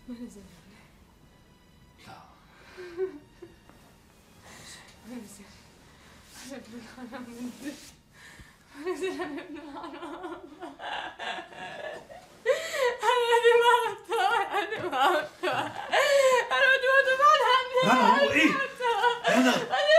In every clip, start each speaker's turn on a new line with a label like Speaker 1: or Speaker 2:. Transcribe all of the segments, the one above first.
Speaker 1: ما نزل
Speaker 2: لا
Speaker 1: ما نزل. أنا ابن الحرام ما نزل. ما نزل. أنا ابن الحرام. أنا ما
Speaker 2: رنا هو ايه؟ رنا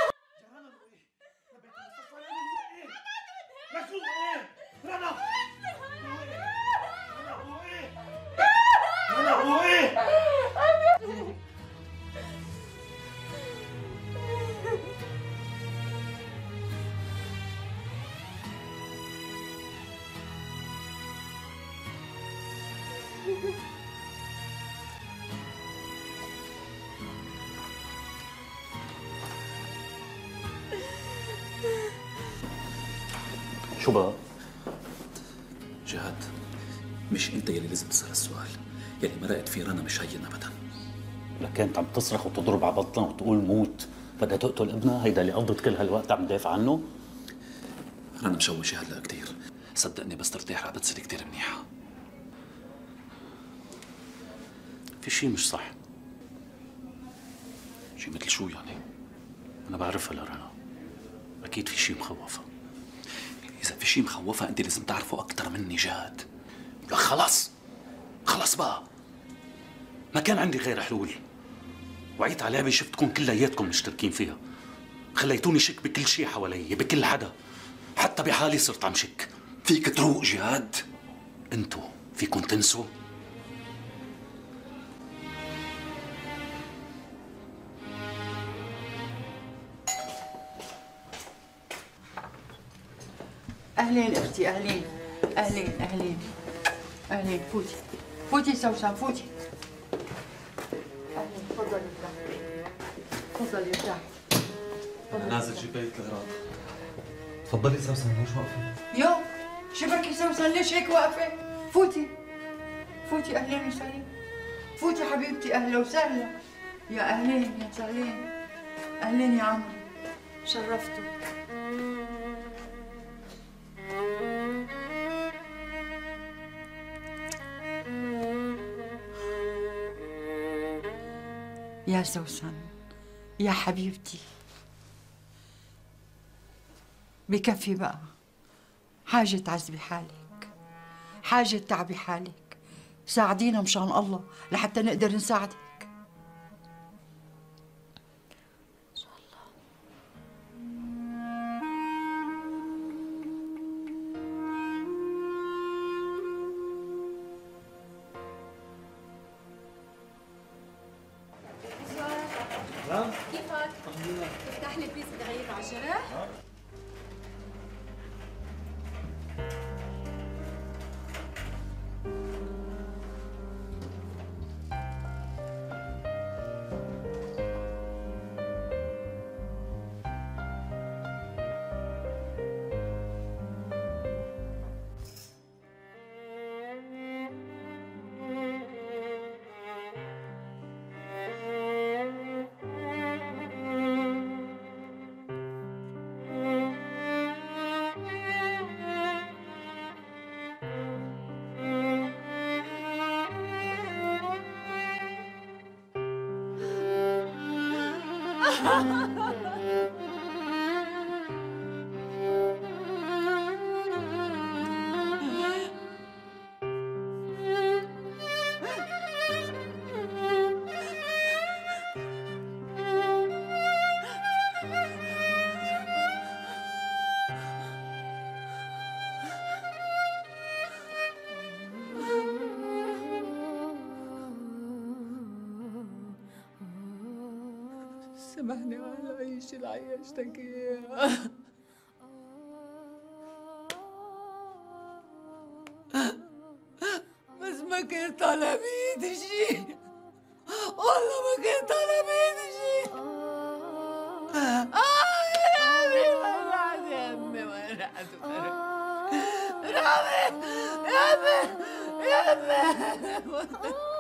Speaker 3: شو بقى؟
Speaker 2: جهاد، مش انت يلي لازم تسأل السؤال. يلي مرقت فيه رنا مش هين ابدا.
Speaker 3: لك كانت عم تصرخ وتضرب على بطنها وتقول موت، بدها تقتل ابنها، هيدا اللي قضت كل هالوقت عم تدافع عنه؟
Speaker 2: رنا مشوشة هلا كثير، صدقني بس ترتاح رح بتصير كثير منيحة.
Speaker 3: في شيء مش صح.
Speaker 2: شي مثل شو يعني؟
Speaker 3: أنا بعرفها لرنا، أكيد في شيء مخوفها.
Speaker 2: إذا في شيء مخوفها أنت لازم تعرفه أكثر مني جهاد. لك خلص خلص بقى.
Speaker 3: ما كان عندي غير حلول، وعيت على لعبة شفتكم كلياتكم مشتركين فيها. خليتوني شك بكل شيء حوالي، بكل حدا، حتى بحالي صرت عم شك.
Speaker 2: فيك تروق جهاد.
Speaker 3: انتو فيكم تنسوا؟
Speaker 4: أهلين أختي، أهلين أهلين أهلين أهلين. فوتي فوتي سوسن، فوتي. أهلين، تفضلي ارتاحي، تفضلي ارتاحي.
Speaker 5: أنا نازل جيب بقية الأغراض. تفضلي سوسن، ليش واقفة؟
Speaker 4: يو شبكي سوسن، ليش هيك واقفة؟ فوتي فوتي. أهلين وسهلين، فوتي حبيبتي. أهلا وسهلا. يا أهلين يا سهلين. أهلين يا عمرو، شرفتوا. يا سوسن يا حبيبتي، بكفي بقى. حاجة تعذبي حالك، حاجة تعبي حالك، ساعدينا مشان الله لحتى نقدر نساعدك. إن شاء الله.
Speaker 1: كيفك؟ تفتح لي بليز، بدي اغير على الجرح.
Speaker 4: سامحني على أي شيء عيشتك إياه. بس ما كنت طالع بإيدي شيء، والله ما كنت طالع بإيدي شيء. يا أمي وين رحت، يا أمي وين رحت؟ يا أمي يا أمي يا أمي.